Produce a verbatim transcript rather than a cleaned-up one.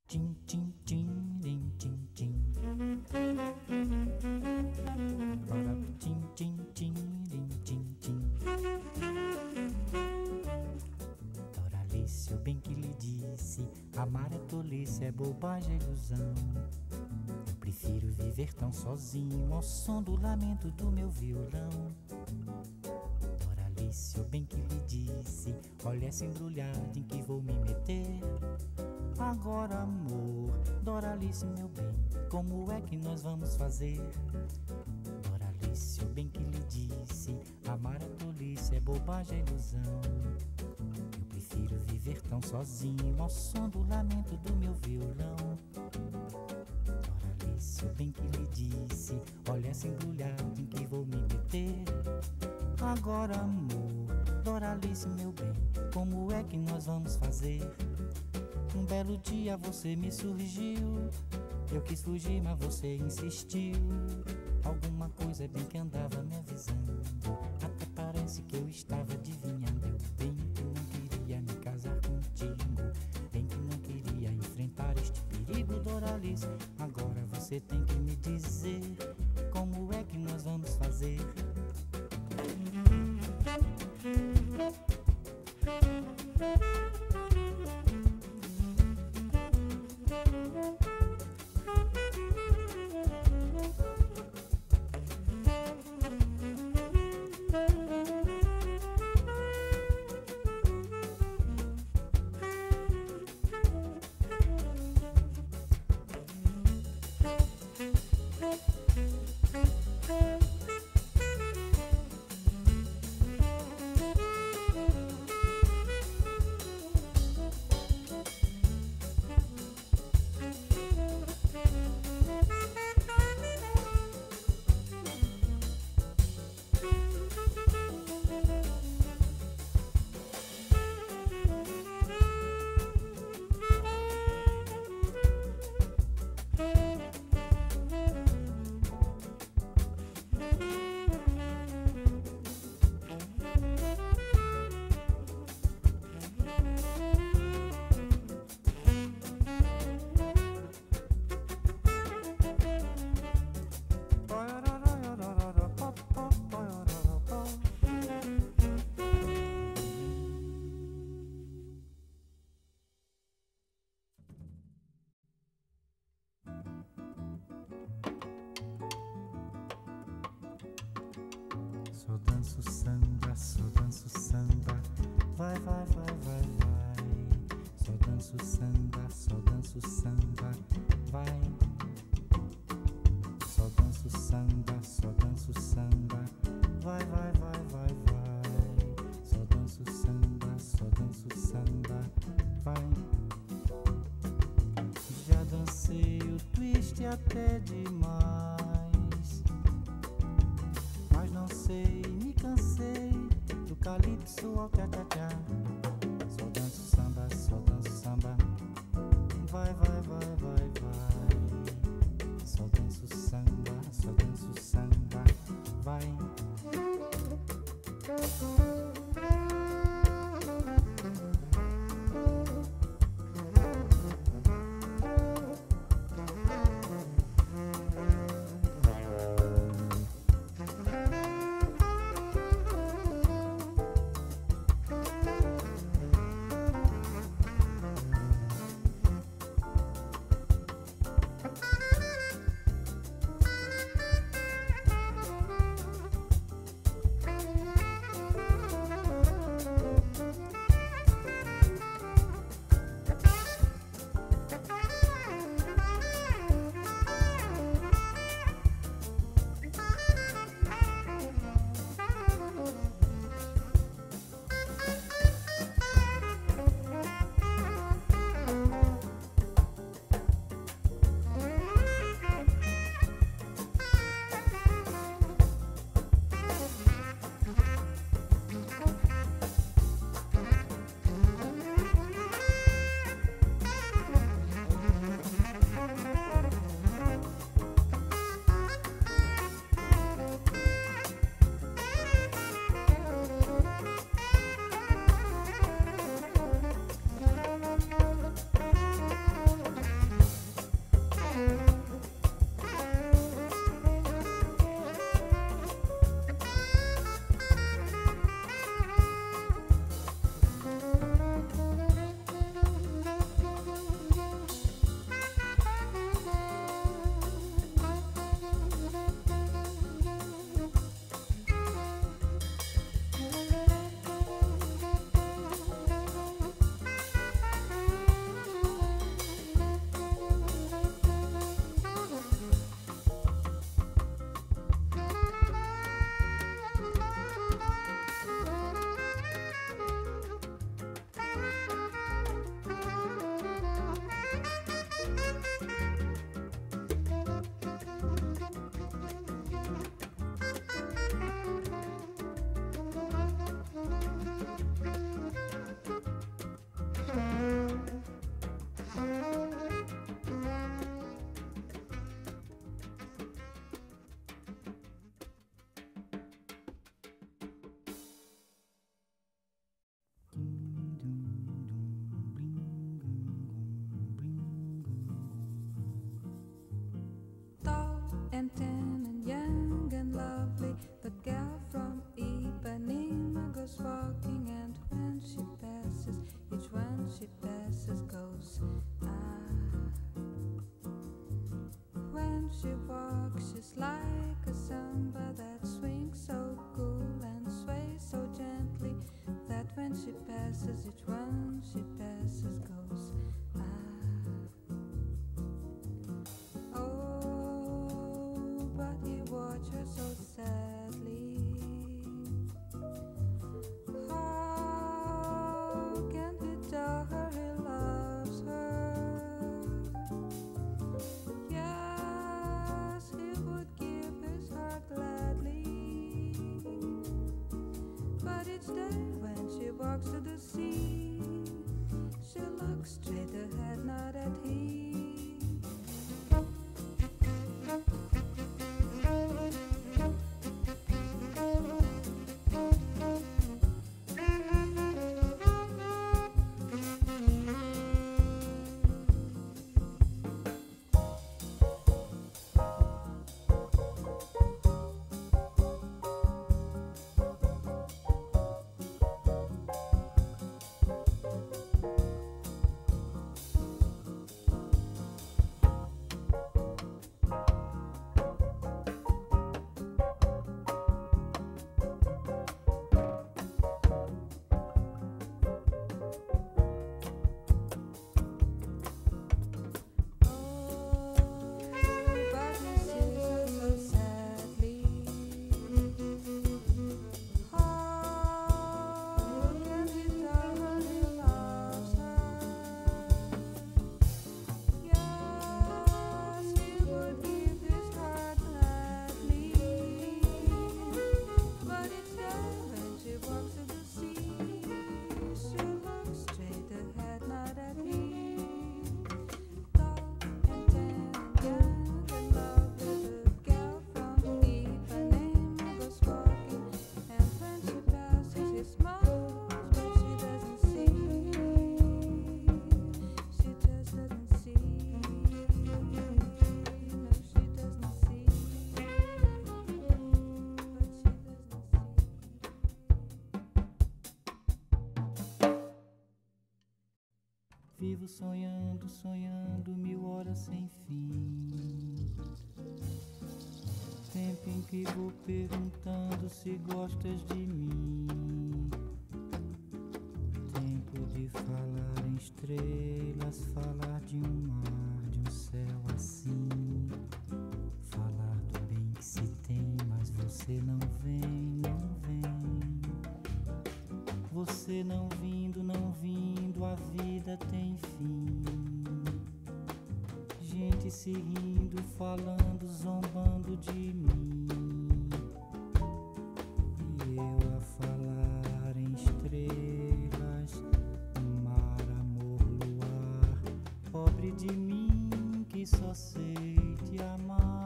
Tim, tim, tim, tim, tim, tim. Bora, tim, tim, tim, tim, tim, tim. Doralice, eu bem que lhe disse, amar é tolice, é bobagem, é ilusão. Eu prefiro viver tão sozinho ao som do lamento do meu violão. Doralice, eu bem que lhe disse, olha essa embrulhada em que vou me meter. Agora, amor, Doralice, meu bem, como é que nós vamos fazer? Doralice, eu bem que lhe disse, amar é tolice, é bobagem, é ilusão. Eu prefiro viver tão sozinho ao som do lamento do meu violão. Doralice, eu bem que lhe disse, olha essa embrulhada em que vou me meter. Agora, amor, Doralice, meu bem, como é que nós vamos fazer? Um belo dia você me surgiu, eu quis fugir, mas você insistiu. Alguma coisa bem que andava me avisando, até parece que eu estava adivinhando. Eu bem que não queria me casar contigo, bem que não queria enfrentar este perigo, Doralice. Agora você tem que me dizer, como é que nós vamos fazer? Só danço samba, só danço samba, vai, vai, vai, vai, vai. Só danço samba, só danço samba, vai. Só danço samba, só danço samba, vai, vai, vai, vai, vai. Só danço samba, só danço samba, vai. Já dancei o twist até demais, mas não sei, me cansei do calypso ao tchá-tchá-tchá. Só danço samba, só danço samba, vai, vai, vai, vai, vai. Só danço samba, só danço samba, vai. and tan and young and lovely. The girl from Ipanema goes walking, and when she passes, each one she passes goes ah. When she walks, she's like a samba that swings so cool and sways so gently that when she passes, each one she passes goes ah. Oh, but he watched her so sadly. How can he tell her he loves her? Yes, he would give his heart gladly. But each day when she walks to the sea, she looks straight ahead, not at him. Vivo sonhando, sonhando mil horas sem fim. Tempo em que vou perguntando se gostas de mim. Tempo de falar em estrelas, falar de um mar, de um céu assim. Falar do bem que se tem, mas você não vem, não vem. Você não vindo, não vindo, a vida tem fim. Gente se rindo, falando, zombando de mim. E eu a falar em estrelas, mar, amor, luar. Pobre de mim que só sei te amar.